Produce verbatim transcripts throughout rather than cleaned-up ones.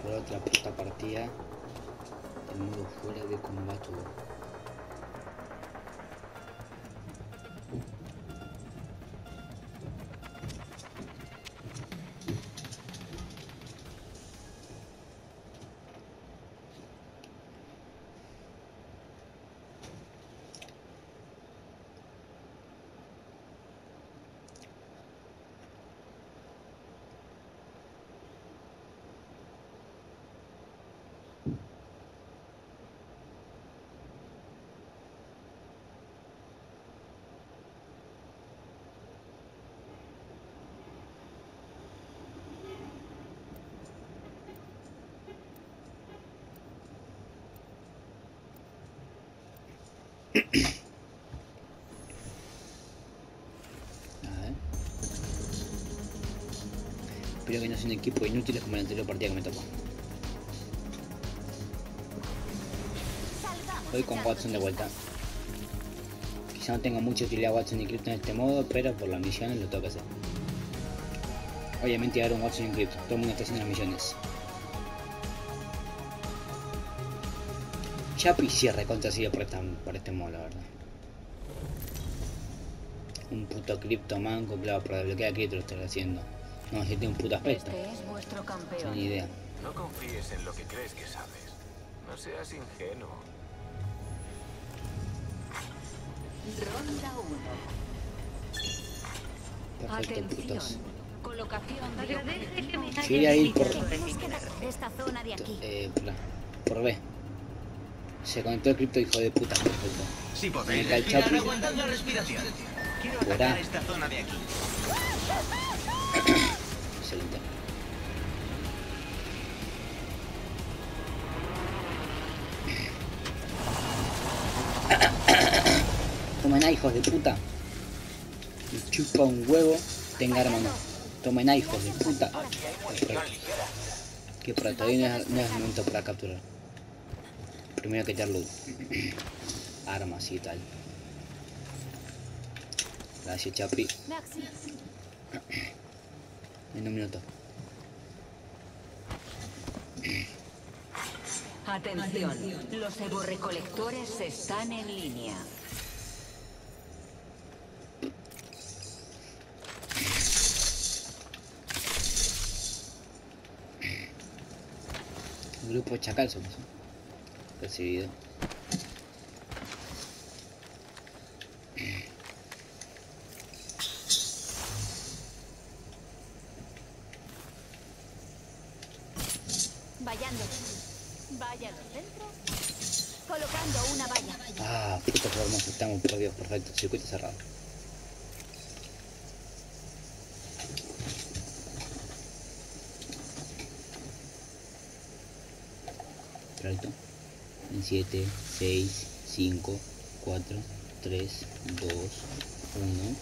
por otra puta partida de modo fuera de combate. Espero que no sea un equipo inútil como la anterior partida que me tocó. Voy con Watson de vuelta. Quizá no tenga mucha utilidad Watson y Crypto en este modo, pero por las misiones lo tengo que hacer. Obviamente ahora un Watson y Crypto, todo el mundo está haciendo las misiones. Chapi cierre contra sigue por, esta, por este modo, la verdad. Un puto Crypto manco, claro, para desbloquear a Crypto lo estoy haciendo. No, si tiene un puto aspecto. Este es vuestro campeón. Sin idea. No confíes en lo que crees que sabes. No seas ingenuo. Ronda uno. Perfecto, putos. Colocación de Agradece que me Yo iría a ir por, Tenemos que dar esta zona de aquí. eh, por, por B. Se conectó el Crypto, hijo de puta. Perfecto. Si podéis Me cae el respirar, Chapi. aguantad la respiración. Quiero Fuera. atacar esta zona de aquí. Excelente. Tomen ahí, hijos de puta. Me chupa un huevo. Tenga arma no. Tomen ahí, hijos de puta. Que para todavía no es, no es momento para capturar. Primero que te loot. Armas y tal. Gracias, Chapi. En un minuto. Atención, los eborrecolectores están en línea. Grupo Chacal somos. Recibido. Vallando. Valla al centro. Colocando una valla. Ah, puto que hermoso. Estamos por Dios, perfecto. Circuito cerrado. Perfecto. En siete, seis, cinco, cuatro, tres, dos, uno.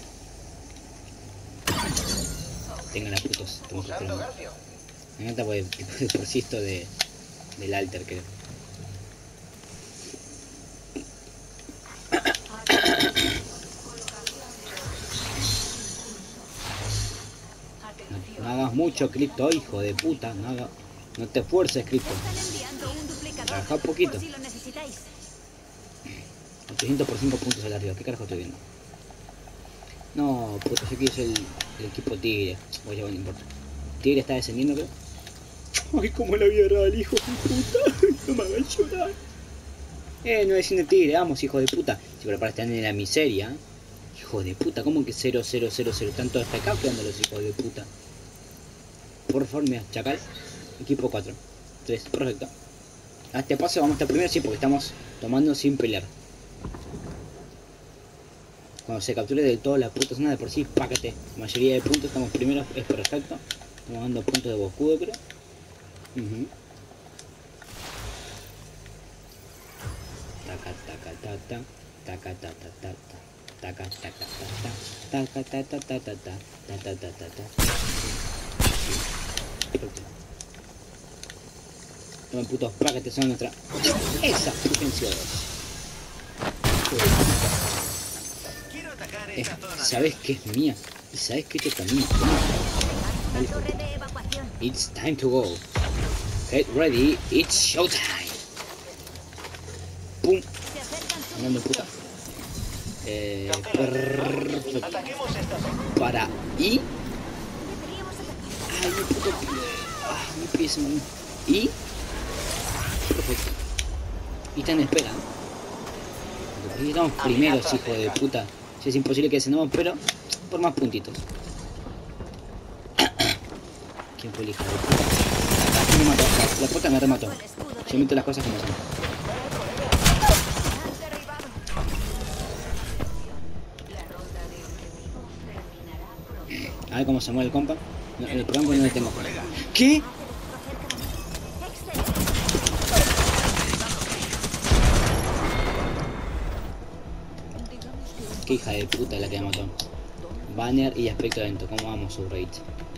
Tengan las putos. Estamos esperando. Me encanta por el tipo de persisto de, del alter, creo. No, no hagas mucho, Crypto, hijo de puta. No, haga, no te esfuerces, Crypto. Están enviando un duplicador. Trabaja un poquito. Por si lo necesitáis. ochocientos por cinco puntos al arriba. ¿Qué carajo estoy viendo? No, puto, yo quiero ser el, el equipo Tigre. Oye, bueno, no importa. Tigre está descendiendo, creo. Ay, como la vida real, hijo de puta. No me hagan llorar. Eh, no desciende Tigre, vamos, hijo de puta. Si pero para estar en la miseria. Hijo de puta, ¿cómo que cero, cero, cero, cero? Están todos hasta acá pegando los hijos de puta. Por favor, mira, Chacal. Equipo cuatro. tres, perfecto. A este paso vamos a estar primero, sí, porque estamos tomando sin pelear. Cuando se capture del todo la puta zona de por sí, pácate. Mayoría de puntos, estamos primeros, es perfecto. Estamos dando puntos de boscudo, creo. Uh-huh. Taca, taca, tata. Taca, tata, tata. Taca, taca, tata. Taca, tata, tata, tata, tata, tata. Perfecto. Tomen putos páquetes, son nuestra. Esa potencia dos. Eh, ¿sabes qué es mía? ¿Y sabes qué esto también es mía? La torre de evacuación. It's time to go. Get ready, it's showtime. Pum. Se acercan Andando sus puta. Eh, perfecto. Para y. Deberíamos atacar. Ay, mi puto pie. Ah, mi pie se me. Y. Perfecto. Y está en espera. Aquí estamos primeros, hijo de puta. Si es imposible que cenemos, pero por más puntitos. ¿Quién fue el hijo de puta? Aquí me mató. La puta me remató. El escudo de Yo meto las cosas como son. han derribado. A ver cómo se mueve el compa. No, el programa no lo tengo. Colega. ¿Qué? Excelente. Qué hija de puta la que me mató. Banner y aspecto lento. ¿Cómo vamos su rate?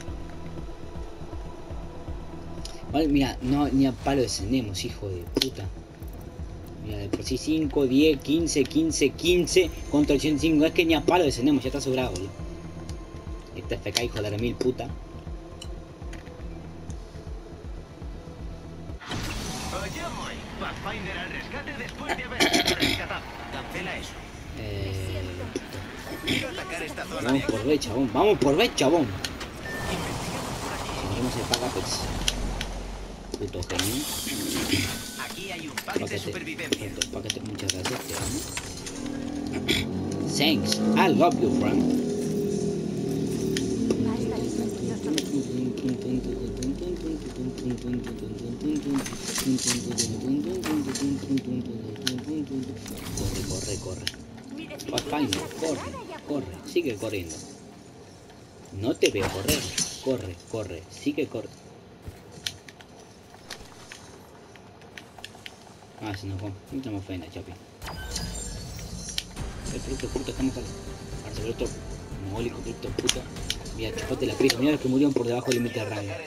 Vale, mira, no, ni a palo descendemos, hijo de puta. Mira, de por sí cinco, diez, quince, quince, quince contra ochenta y cinco. Es que ni a palo descendemos, ya está sobrado, boludo. Esta F K, hijo de la mil puta. Oye, voy. Pathfinder al rescate después de haber sido rescatado. Cancela eso. Eh, Quiero atacar esta zona de vamos aquí. por B, chabón. Vamos por B, chabón. Seguimos el pack puto genio. Aquí hay un pack de Paquete, supervivencia. paquete, paquete, muchas gracias, te amo. Thanks, I love you, friend. Va a estar orgulloso de ti. Corre, corre, corre. Mi definición Pathfinder, está corre, cerrada y a punto. corre, sigue corriendo. No te veo correr. Corre, corre, sigue corre. Ah, se nos fue. No tenemos ofenda, chapi. El producto puto está mejor. Ahora se ve otro mogólico producto puto. Mira, chupate la prisa. Mira los que murieron por debajo del límite de rango.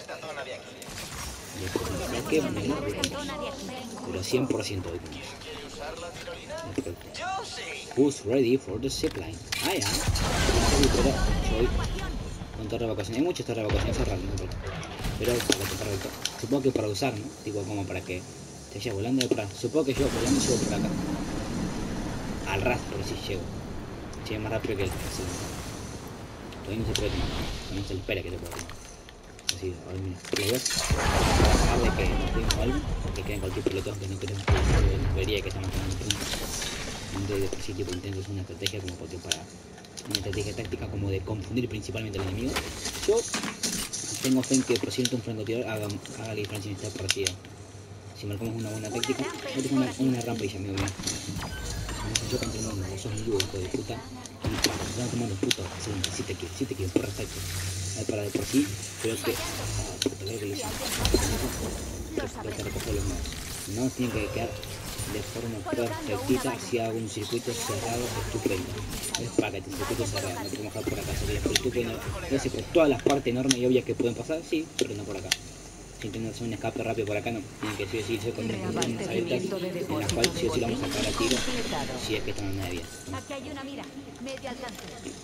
Ya que me lo Esta zona de aquí. pero cien por ciento hoy. Perfecto. Who's ready for the zipline? Ah, ya. Pero soy con torre de evacuación. Hay muchas torres de evacuación cerradas, no importa. Pero para que para el- supongo que para usar, ¿no? Tipo como para que te vayas volando de por acá. Supongo que yo volando llego por acá. Al ras, por si llego. Llego más rápido que el segundo. Todavía no se puede tomar. No se le espera que te pueda tomar. Así, ahora mira. ¿Lo ves? Para dejarle que nos dimos algo. Porque queden cualquier pelotón que no queremos que nos vería que estamos ganando puntos. Entonces, de por sí, tipo, intento hacer una estrategia como porque para una estrategia táctica como de confundir principalmente al enemigo. Yo tengo fe en que por ciento un francotirador haga, haga la diferencia en esta partida. Si marcamos una buena táctica, no tengo una, una rampilla, amigo mío. Yo contra uno, vos sos un dúo, hijo de puta. Y para, se van tomando putos. Excelente, si te quiero, si te quiero, perfecto. A ver, para de por sí, creo que. Ah, puta, creo que lo hice. Tengo que recoger los modos. No tienen que quedar de forma perfectita si hago un circuito cerrado estupendo. Es para que el circuito cerrado, no tengo que bajar por acá, sería estupendo. Ya sé por todas las partes enormes y obvias que pueden pasar, sí, pero no por acá. Si intentan hacer un escape rápido por acá, no. Tienen que sí o sí irse con unas abiertas en las cuales sí o sí vamos a sacar a tiro si es que están en una vida. Aquí hay una mira. Medio alcance.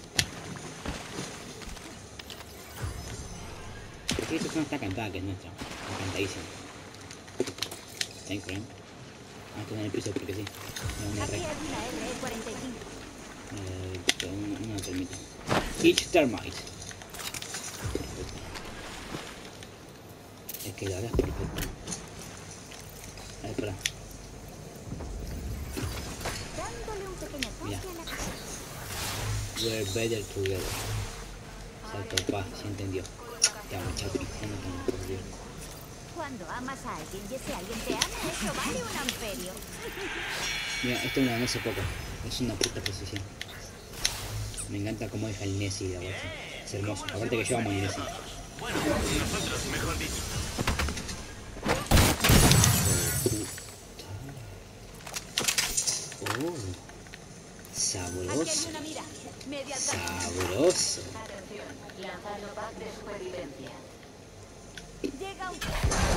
Porque esta zona está cantada, que es nuestra. Está cantadísima. Thanks, friend. Ah, está en el piso porque sí. No, una Aquí re. hay una R E cuarenta y cinco. Eh, pero no, no permite. Each termite. Es que la verdad es perfecto. A ver, espera. Dándole un pequeño Mira. toque a la casa. We're better together. Salto, pa, se entendió. Te amo, chapi. Ya no tengo por Dios. Cuando amas a alguien y ese alguien te ama, eso vale un amperio. Mira, esto me lo gané hace poco. Es una puta precisión. Me encanta cómo deja el Nessie de abajo. Es hermoso. Aparte que yo amo el Nessie. Bueno, nosotros, mejor dicho. Oh, Aquí hay sabroso. una mira. Medio alcance. Sabroso. Atención, lanzando pack de supervivencia. Llega un...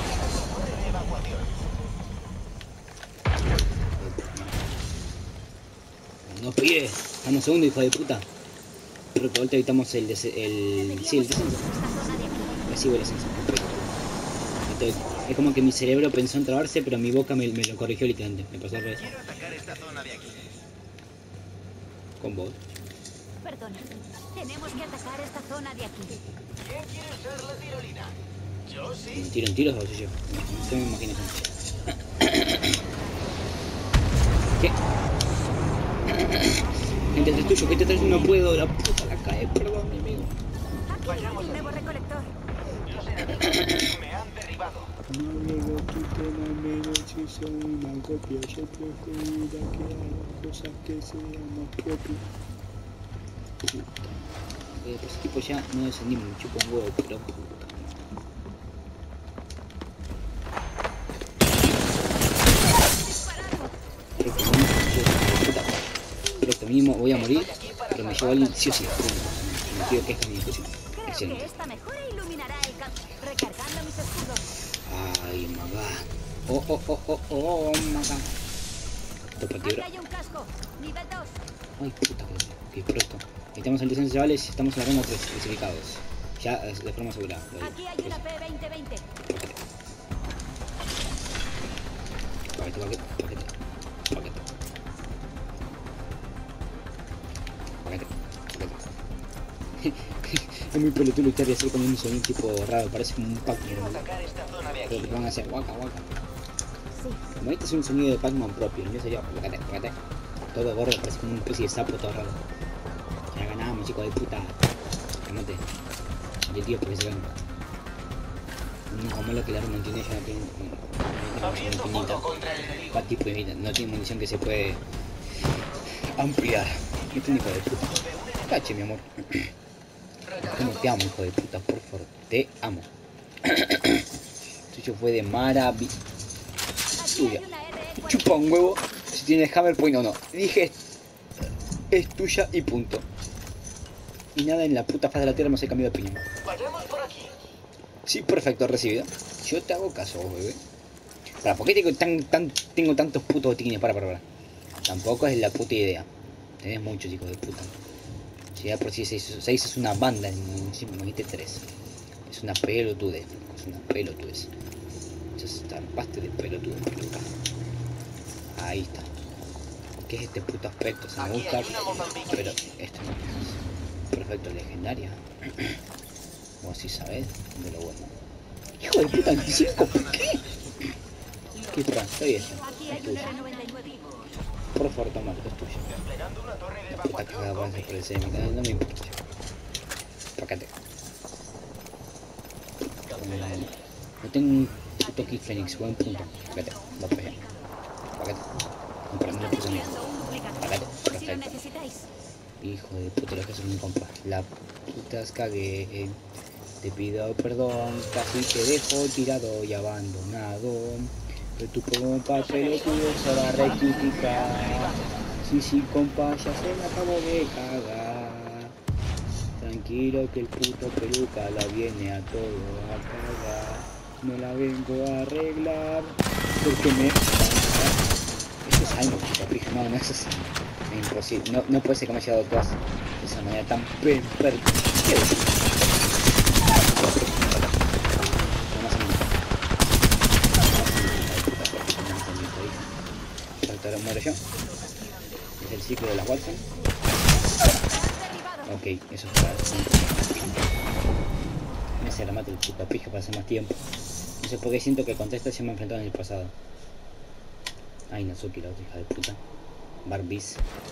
No pide. Estamos segundo, hijo de puta. Pero que ahorita evitamos el, des el, sí, el descenso. esta zona de aquí. Recibo el descenso. Perfecto. Listo. Es como que mi cerebro pensó en trabarse, pero mi boca me, me lo corrigió literalmente. Me pasó al revés. Quiero atacar esta zona de aquí. Con vos. Perdona. Tenemos que atacar esta zona de aquí. ¿Quién quiere ser la tirolina? Yo sí. ¿Me tiro en tiros o soy yo? No, no me imagino eso. ¿Qué? Gente, es tuyo, ¿qué te traes? No puedo, la puta la cae, perdón, mi amigo. Aquí hay un nuevo recolector. Los enemigos me han derribado. No digo tu tema menos si son una copia. Yo preferiría que hagan cosas que sean más propias. Puta. Eh, pues ese tipo ya no descendí, me chupa un huevo, pero puta. Creo que mínimo, puta. Creo que mínimo voy a morir, pero me llevo a alguien sí o sí. Me pido que esta es mi discusión. Creo Excelente. que esta mejora iluminará el campo. Recargando mis escudos. Ay, maga. Oh, oh, oh, oh, oh, maga. Topa Aquí tierra. hay un casco. Nivel dos. Ay, puta que. Ok, pronto. Necesitamos el descenso, chavales. Estamos en la ronda tres, clasificados. Ya eh, de forma asegurada. Aquí hay una P veinte veinte. Paquete, paquete, paquete. Paquete. Paquete, paquete. Es muy pelotudo luchar y hacer como un sonido tipo raro. Parece como un Pac-Man. Quiero atacar esta zona de Pero aquí. que van a hacer guaca, guaca. Sí. Como este es un sonido de Pac-Man propio. Yo sería paquete, paquete. Todo gordo, parece como una especie de sapo todo raro. Ya ganamos, chicos de puta. Cámate. Y el tío porque se ven. No, como lo que la arma tiene, ya no tiene. No tiene Abriendo infinita. fuego contra el enemigo. Va tipo infinita. No tiene munición que se puede ampliar. Este es un hijo de puta. Cache, mi amor. Como te amo, hijo de puta, por favor. Te amo. Tuyo fue de maravilla. Aquí Tuya. hay una R E cuarenta. Chupa un huevo si tienes hammer point o no. Dije es tuya y punto. Y nada en la puta faz de la tierra me hace cambio de opinión. Vayamos por aquí. Sí, perfecto, recibido. Yo te hago caso, bebé. Para, ¿por qué tengo, tan, tan, tengo tantos putos botiquines? Para, para, para. Tampoco es la puta idea. Tenés muchos hijos de puta. Si ya por si seis, seis es una banda, encima me dijiste tres. Es una pelotudez, es una pelotudez. Ya se zarpaste de pelotudez. Ahí está. ¿Qué es este puto aspecto? Se me Aquí gusta, hay una Mozambique. pero esto no es. Perfecto, legendaria. Vos sí sabés de lo bueno. Hijo de puta, veinticinco, ¿por qué? ¿Qué está? Está bien, Aquí es hay un tuyo. R noventa y nueve. Por favor, toma, es tuyo. Desplegando una torre de La puta cagada evacuación. va a por el C M, no me importa. Pácate. No tengo un puto Kid Phoenix, buen punto. Pácate, va para allá. Pácate. No, pero no le puse ni. Creando un duplicador. Pácate, Por si lo perfecto. necesitáis. Hijo de puta, lo que hace mi compa. La puta cagué. eh. Te pido perdón, casi te dejo tirado y abandonado. Pero tu compa pelotudo se va a rectificar. Sí, sí, compa, ya se me acabó de cagar. Tranquilo que el puto peluca la viene a todo a cagar. No la vengo a arreglar porque me... Eso es algo, capricho, no, no, eso es imposible. No, no puede ser que me haya dado todas de esa manera tan perfecta. ¿Qué es? Ahora muero yo. Es el ciclo de la Watson. Ok, eso es para... Me se la mata el puto pija para hacer más tiempo. No sé por qué siento que contra esta se me ha enfrentado en el pasado. Ay, Natsuki, la otra hija de puta. Barbies.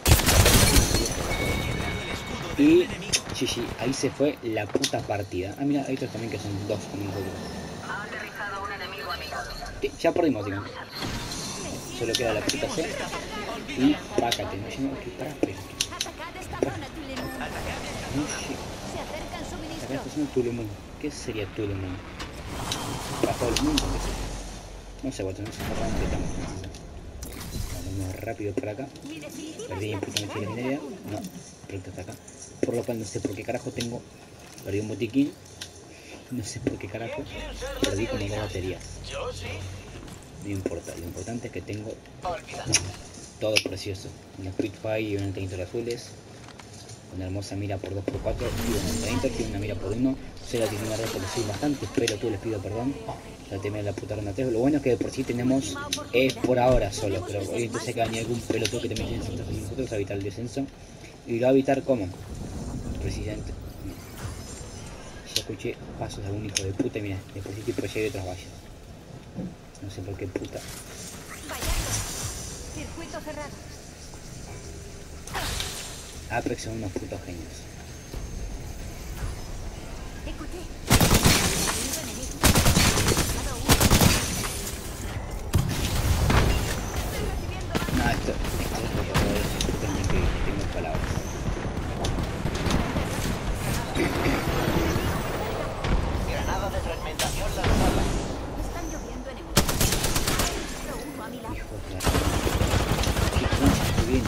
Y G G, ahí se fue la puta partida. Ah, mira, hay otros también que son dos como nosotros. Ha aterrizado un enemigo amigo. Sí, ya perdimos, digamos. Solo queda la puta C. Y pácate, no lleno que para pero. Atacad esta zona, Tulemon. No sé. Se acercan Acá suministros. está haciendo Tulemon. ¿Qué sería Tulemon? Para todo el mundo, ¿qué sé? No sé, bueno, no sé realmente estamos. Vamos rápido por acá. Mi definitiva Perdí es la importancia ciudad de minería. Yakun. No, recto hasta acá. Por lo cual no sé por qué carajo tengo. Perdí un botiquín. No sé por qué carajo. Perdí como dos baterías. Yo sí. No importa, lo importante es que tengo Olvídalo. todo precioso. Una Spitfire y una treinta azules. Una hermosa mira por dos por cuatro y una treinta que una mira por uno. Se la tiene una red porque soy bastante, pero tú les pido perdón. Ya terminé la puta ronda tres. Lo bueno es que de por sí tenemos eh, por ahora solo, pero hoy entonces que venir algún pelotudo que también tiene centros con nosotros a evitar el descenso. Y lo va a evitar como presidente. Ya escuché pasos de algún hijo de puta y mira, después sí tipo llegué otras vallas. No sé por qué puta. Circuito cerrado. Apex son unos putos genios. Escuché. No, esto, esto es lo que también que tengo palabras. Granada de fragmentación lanzada. Están lloviendo enemigos. Uno a mi lado. Hijo de la... ¿Qué concha estoy viendo?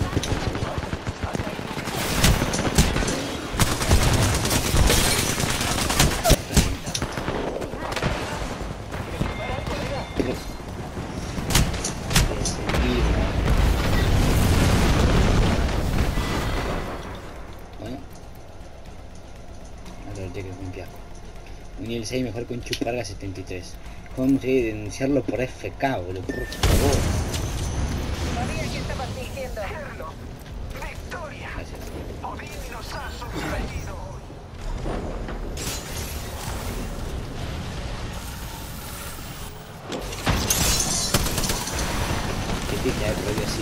Nivel seis mejor que un chuparga setenta y tres. ¿Cómo me gustaría denunciarlo por F K, boludo? Por favor. Sabía que estabas fingiendo. ¡Victoria! Gracias. Odín nos ha sorprendido hoy. Qué triste haber perdido así,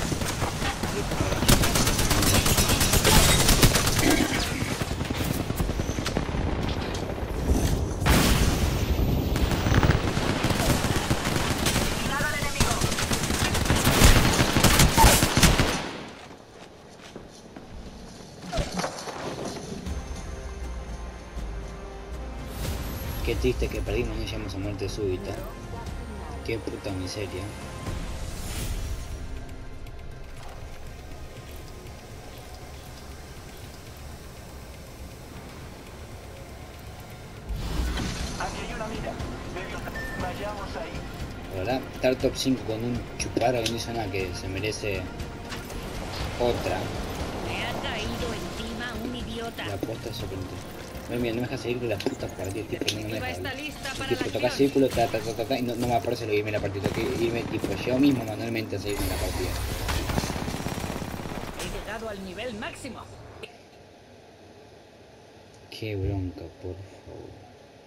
qué triste que perdimos, no llegamos a muerte súbita. Qué puta miseria. Aquí hay una mina. Vayamos ahí. La verdad, estar top cinco con un chuparga que no hizo nada, que se merece otra. Me ha caído encima un idiota. La apuesta es sorprendente. No, mira, no me deja seguir con las putas partidas, tipo, no me Activa deja. está lista El para tipo la toca acción. círculo, ta, ta, ta, ta, ta, y no, no me aparece lo que irme la partida, tengo que irme tipo yo mismo manualmente a seguirme la partida. He llegado al nivel máximo. Qué bronca, por favor.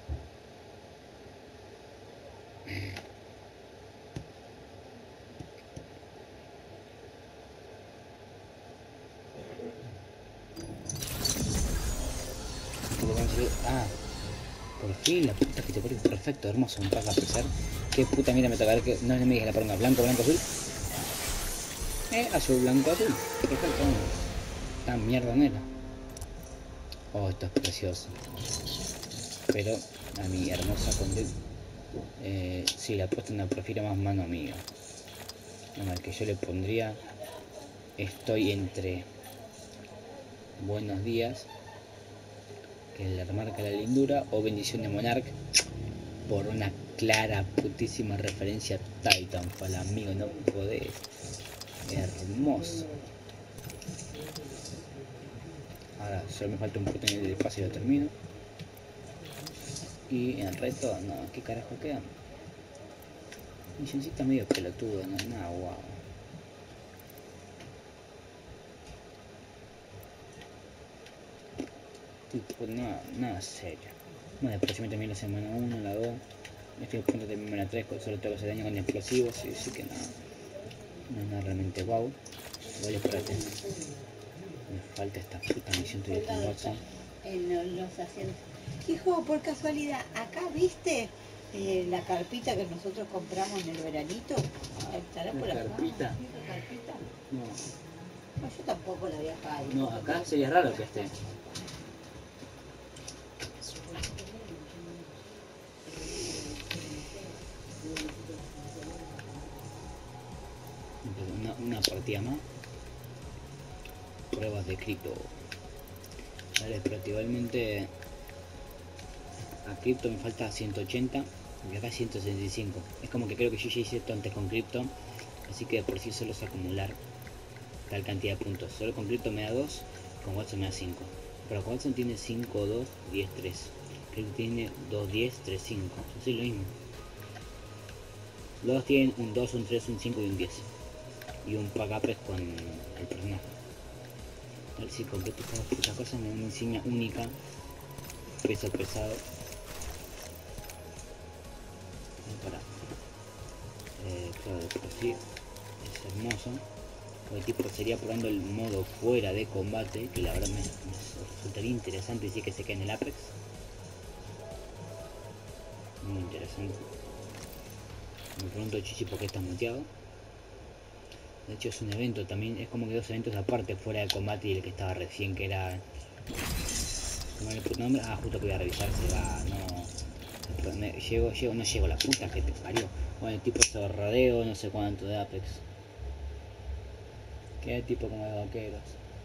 Ah, por fin la puta que te pone perfecto, hermoso, un paso a pesar. Qué puta mira me toca ver que no me dije la poronga, blanco, blanco, azul. Eh, azul, blanco, azul. Perfecto. Tan mierda no era. Oh, esto es precioso. Pero a mi hermosa Condé, eh, sí, la apuesta no prefiero más mano amiga. No, el que yo le pondría, estoy entre buenos días, que le remarca la lindura, o bendición de Monarch, por una clara putísima referencia a Titanfall, amigo, no podés. Hermoso. Ahora solo me falta un puto nivel de pase y lo termino. Y en el reto, no, ¿qué carajo queda? Misioncita medio pelotudo, no, nada guau. Tipo, nada, nada serio. Bueno, después me terminé la semana uno, la dos. Estoy a punto de terminar la tres, solo tengo que hacer daño con explosivos, y así que nada. No es nada realmente guau. Voy a esperarte. Me falta esta puta misión todavía en WhatsApp. En los, los asientos. Hijo, por casualidad, acá viste eh, la carpita que nosotros compramos en el veranito. ¿Estará por acá? ¿Carpita? ¿La carpita? No, No, yo tampoco la vi acá. no, acá sería raro que esté. Una, una partida más. Pruebas de cripto. Vale, pero igualmente a cripto me falta ciento ochenta y acá ciento sesenta y cinco. Es como que creo que yo ya hice esto antes con cripto, así que de por sí solo es acumular tal cantidad de puntos. Solo con cripto me da dos, con Watson me da cinco. Pero con Watson tiene cinco, dos, diez, tres. Él tiene dos diez, tres cinco. Así lo mismo. Los dos tienen un dos, un tres, un cinco y un diez. Y un pack up con el personaje. A ver si completo esta puta cosa, me da una insignia única. Peso pesado. Para. Eh, claro, de por sí es hermoso. El tipo sería probando el modo fuera de combate, que la verdad me, me resultaría interesante decir que se quede en el Apex. Muy interesante. Me pregunto Chichi por qué está muteado. De hecho es un evento también, es como que dos eventos aparte fuera de combate y el que estaba recién que era... ¿Cómo era el puto nombre? Ah, justo que voy a revisar, se va, no... Me, llego, llego, no llego, la puta que te parió. Bueno, el tipo se rodeo, no sé cuánto de Apex. Qué tipo como de vaqueros.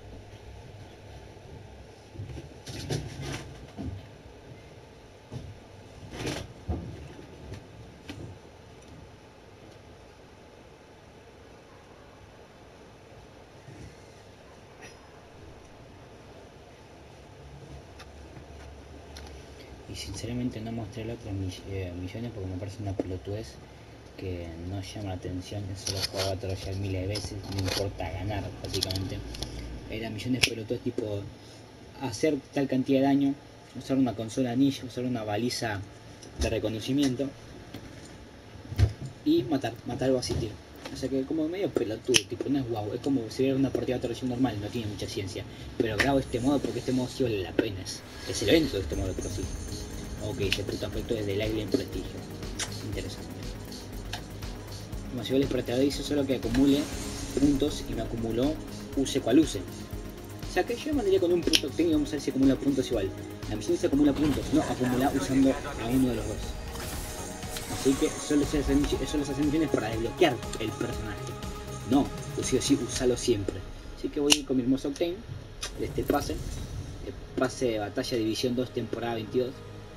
Y sinceramente no mostré las otras eh, millones porque me parece una pelotudez que no llama la atención. Eso lo juego a Troyal miles de veces, no importa ganar básicamente. Era millones de pelotudes tipo hacer tal cantidad de daño, usar una consola ninja, usar una baliza de reconocimiento y matar, matar o asistir. O sea que como medio pelotudo, tipo no es guau, es como si hubiera una partida de Troyal normal, no tiene mucha ciencia. Pero grabo este modo porque este modo sí vale la pena, es, es el evento de este modo, pero sí. Ok, ese puto aspecto es del aire en prestigio. Interesante. Como si yo les pretendía solo que acumule puntos y me acumuló use cual use. O sea que yo mandaría con un punto técnico, vamos a ver si acumula puntos igual. La misión se acumula puntos, no acumula usando a uno de los dos. Así que solo se hacen, solo se hacen misiones para desbloquear el personaje. No, pues sí o sí, usalo siempre. Así que voy a ir con mi hermoso Octane, de este pase. El pase de batalla división dos temporada veintidós.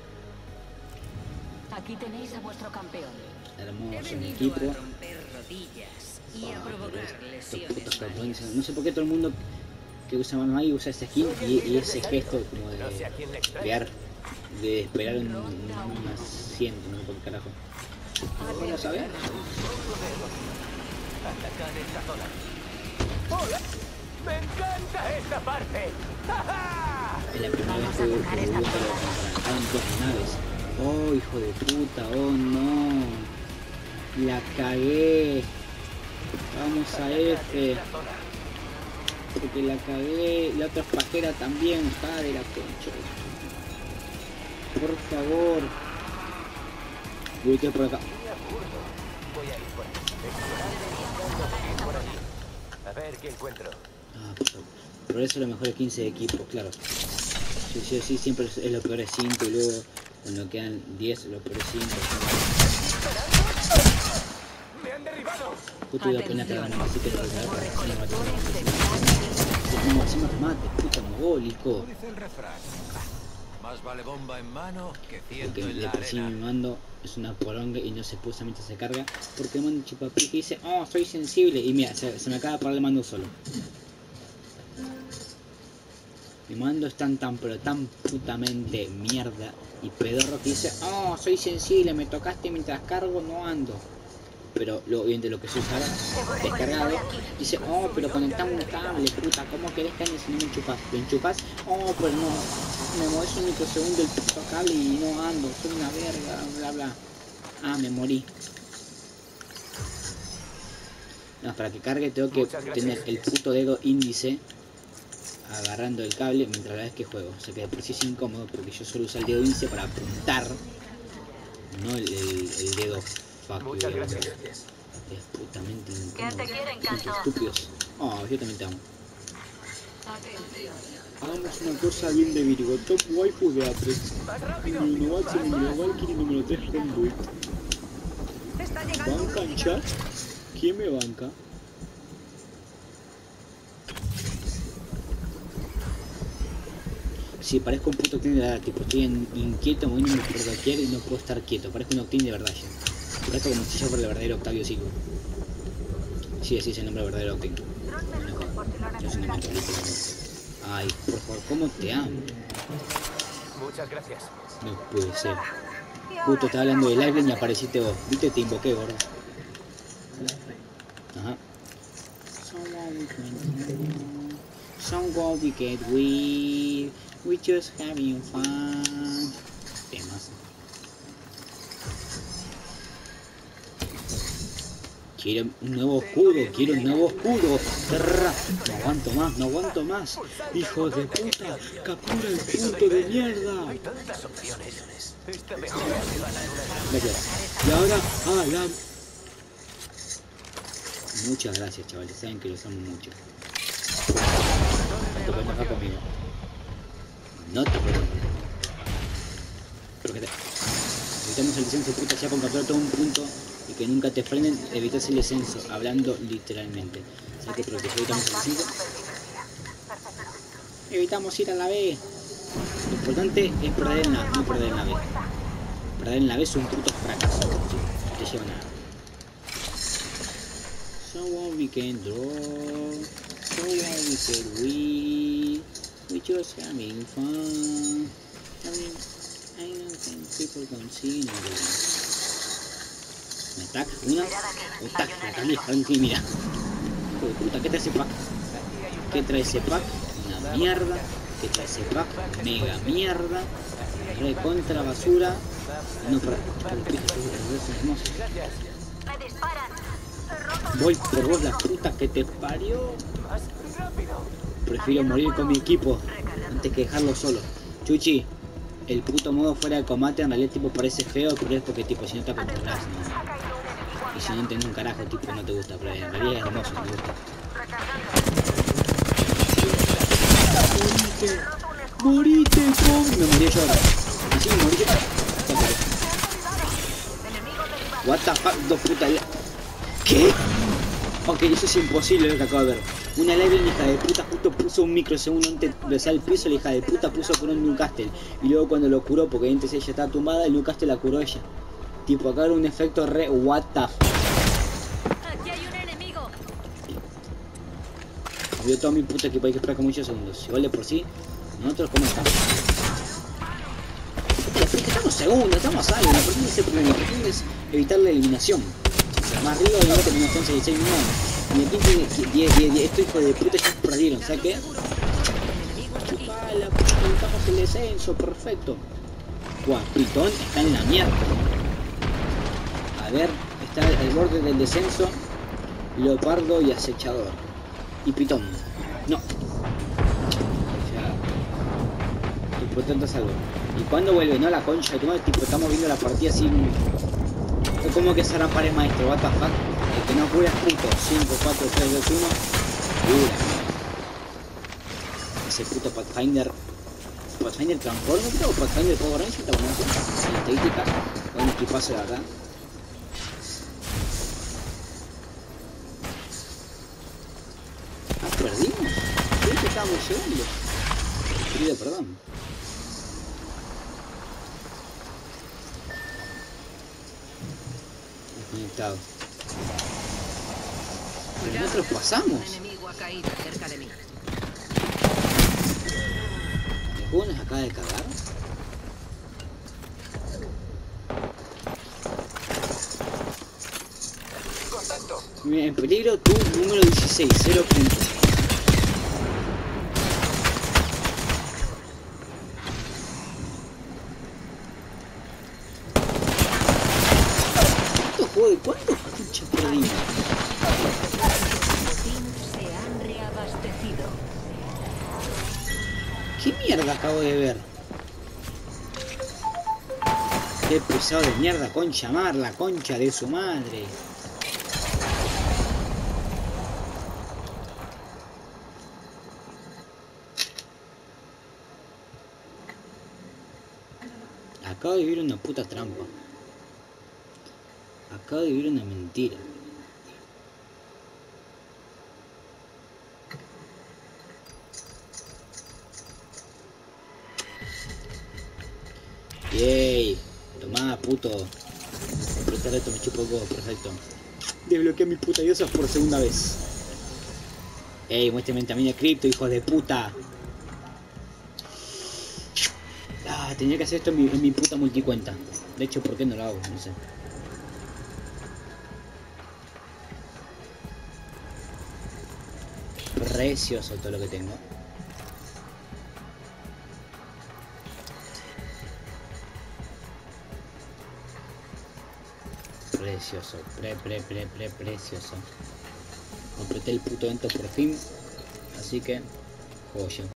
Aquí tenéis a vuestro campeón. Hermoso en equipo. A romper rodillas y a provocar lesiones varias. No sé por qué todo el mundo que usa manos ahí usa ese skin y, y ese gesto como de crear, de esperar un, un, un asiento, no sé por qué carajo. ¿Cómo sabes? Atacan esta zona. ¡Hola! ¡Me encanta esta parte! ¡Ja, ja! Es la primera vez que juego para dos naves. Oh, hijo de puta, oh no. La cagué. Vamos a F. Porque la cagué. La otra pajera también, está de la concha. Por favor. Voy a quedar por acá. Voy a ir por aquí. A ver qué encuentro. Ah, por eso lo mejor es quince de equipo, claro. Sí, sí, sí, siempre es lo peor es cinco y luego cuando quedan diez lo peor es cinco. ¡Me han derribado! Justo iba a poner acá la mano así que lo voy a para que no me mate. Encima mate, puta mogólico. Dice el refrán. Más vale bomba en mano que ciento Porque en de la por sí mi arena. mando es una poronga y no se puso mientras se carga. Porque el mando chupapi que dice, oh, soy sensible. Y mira, se, se me acaba de parar el mando solo. Mi mando es tan tan pero tan putamente mierda y pedorro que dice, oh, soy sensible, me tocaste mientras cargo, no ando. Pero luego bien de lo que se usaba descargado, dice, oh, pero conectamos un cable, puta, ¿cómo querés que ande si no me enchufas? ¿Lo enchufas? Oh, pero no, me mueves un microsegundo el puto cable y no ando, soy una verga, bla bla. Ah, me morí. No, para que cargue tengo que tener el puto dedo índice agarrando el cable mientras la vez que juego. O sea que de por sí es incómodo porque yo solo uso el dedo índice para apuntar, no el, el, el dedo fuck. Muchas you, gracias. es putamente incómodo. te quieren, Putos Canto. estúpidos. Oh, yo también te amo. Hagamos una cosa bien de Virgo. Top waifu de Apex. Minobatsu número Valkyrie número tres Homeboy. Está llegando un ¿Bancan chat? ¿Quién me banca? Sí, parezco un puto Octane de verdad, tipo, estoy en, inquieto, moviéndome por doquier y no puedo estar quieto, parezco un Octane de verdad ya. Parezco como si yo fuera el verdadero Octavio Sigo. Sí, así es el nombre verdadero Octane. No, yo soy una mentolita. Ay, por favor, ¿cómo te amo? Muchas gracias. No puede ser. Justo estaba hablando de live y apareciste vos. Viste, te invoqué, gordo. Ajá. Someone we get we we just having fun. Temas. Quiero un nuevo escudo, quiero un nuevo escudo. No aguanto más, no aguanto más. Hijo de puta, captura el punto de mierda. Hay tantas opciones. Esta mejor. Gracias. Y ahora, ah, la... Muchas gracias, chavales, saben que los amo mucho. No te puedes enojar conmigo. No te puedes enojar. Pero que te... Evitamos el descenso, puta, ya con capturar todo un punto y que nunca te frenen, evitas el descenso, hablando literalmente. ¿Sabes qué? Pero que ya evitamos el descenso. Evitamos ir a la B. Lo importante es perder en la, no perder en la B. Perder en la B es un puto fracaso. No te lleva nada. Someone we can draw. Someone we can win. We just having fun. I mean, I don't think people can see me. Me ataca una. Ataca, ataca, Frankie, mira. Hijo de puta, ¿qué trae ese pack? ¿Qué trae ese pack? Una mierda. ¿Qué trae ese pack? Mega mierda. Re contra basura. No, para. Para el piso, es hermoso. Me disparan. Voy por vos, la puta que te parió. Prefiero morir con mi equipo antes que dejarlo solo. Chuchi, el puto modo fuera de combate en realidad tipo parece feo, pero es porque tipo si no te controlas, ¿no? Y si no entendés un carajo, tipo no te gusta, pero en realidad es hermoso, me gusta. Morite, morite, con... Me morí yo ahora. Así me morí yo. What the fuck, dos putas. ¿Qué? Ok, eso es imposible lo que acabo de ver. Una live hija de puta justo puso un microsegundo antes de besar el piso, la hija de puta puso con un Newcastle. Y luego cuando lo curó, porque antes ella estaba tumbada, el Newcastle la curó ella. Tipo, acá era un efecto re what the f... Aquí hay un enemigo. Vio todo mi puta equipo, hay que esperar como muchos segundos. Igual de por sí, nosotros cómo estamos. Estamos segundos, estamos algo. La cuestión es el problema, la cuestión es evitar la eliminación. Más arriba de que menos once, dieciséis minutos. Y aquí tiene diez, diez, diez. Estos hijos de puta ya perdieron, ¿sabes qué? Chupala, evitamos el descenso, perfecto. Guau, Pitón está en la mierda. A ver, está al borde del descenso. Leopardo y acechador. Y Pitón. No. Ya. Importante es algo. ¿Y cuándo vuelve? No, la concha de tu madre, tipo, estamos viendo la partida sin... Es como que será pared maestro, what the fuck. El que no cura es puto. cinco, cuatro, tres, dos, uno. Cura. Ese puto Pathfinder. Pathfinder Transformer o Pathfinder Power Ranger, está bueno. En estadística. Buen equipazo de acá. Ah, perdimos. Creo que estábamos segundos. Querido, perdón. Desconectado. Pero nosotros pasamos. Un enemigo ha caído cerca de mí. ¿El juego nos acaba de cagar? Contacto. Mira, en peligro tu número dieciséis, cero puntos. ¿Cuánto juego de cuánto escucha perdimos? Se han reabastecido. ¿Qué mierda acabo de ver? Qué pesado de mierda, concha mar, la concha de su madre. Acabo de vivir una puta trampa. Acabo de vivir una mentira. Yay, tomá puto. Apretar esto, me chupo el codo, perfecto. Desbloqueé a mis puta diosas por segunda vez. Ey, muéstrame también a cripto, hijos de puta. Ah, tenía que hacer esto en mi, en mi puta multicuenta. De hecho, ¿por qué no lo hago? No sé. Precioso todo lo que tengo. Precioso, pre, pre, pre, pre, precioso. Completé el puto evento por fin. Así que, joya.